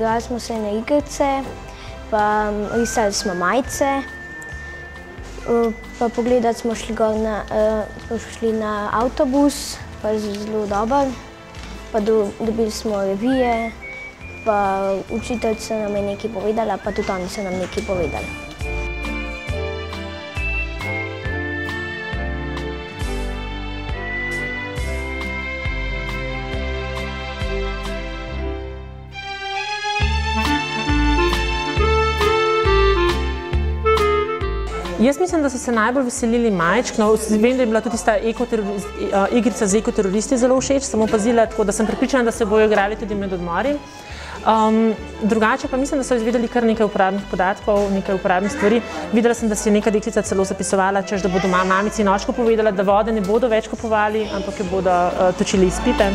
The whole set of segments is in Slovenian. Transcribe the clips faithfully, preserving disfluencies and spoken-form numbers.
igrali smo se na igrice, pa risali smo majice, pa pogledati smo šli gor na, smo šli na avtobus, pa je zelo dober, pa dobili smo revije, pa učiteljica nam je nekaj povedala, pa tudi oni so nam nekaj povedali. Jaz mislim, da so se najbolj veselili majčk. No, vem, da je bila tudi ta igrica z ekoteroristi zelo všeč, sem opazila, tako da sem prepričana, da se bojo igrali tudi med odmori. Um, drugače pa mislim, da so izvedeli kar nekaj uporabnih podatkov, nekaj uporabnih stvari. Videla sem, da si je neka deklica celo zapisovala, češ da bodo mamici in očku povedala, da vode ne bodo več kupovali, ampak jo bodo uh, točili iz pipe.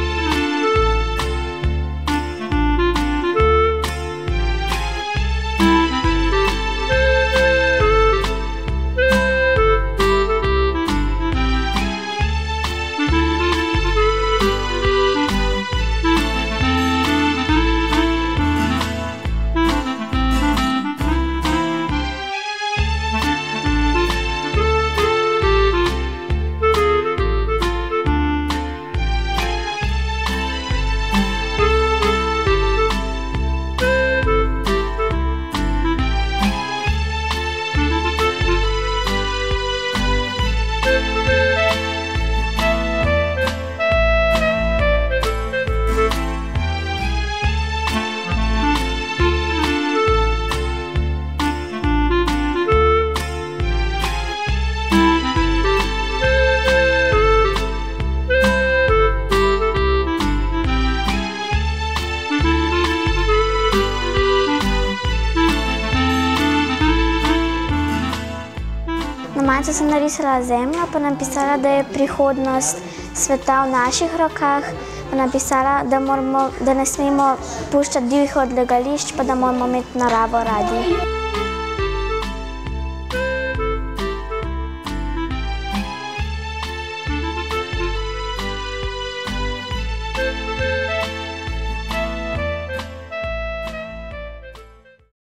Na majico sem narisala zemljo, pa napisala, da je prihodnost sveta v naših rokah, pa napisala, da, moramo, da ne smemo puščati divjih odlagališč, pa da moramo imeti naravo radi.